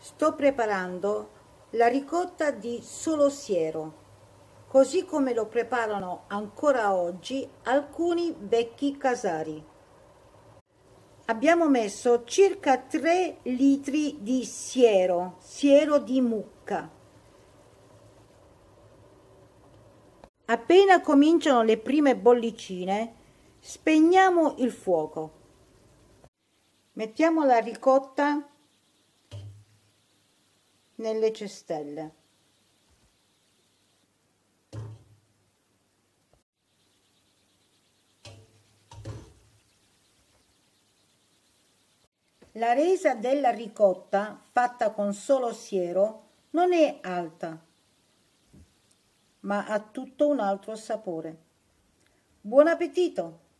Sto preparando la ricotta di solo siero, così come lo preparano ancora oggi alcuni vecchi casari. Abbiamo messo circa 3 litri di siero di mucca. Appena cominciano le prime bollicine, spegniamo il fuoco. Mettiamo la ricotta nelle cestelle. La resa della ricotta fatta con solo siero non è alta, ma ha tutto un altro sapore. Buon appetito!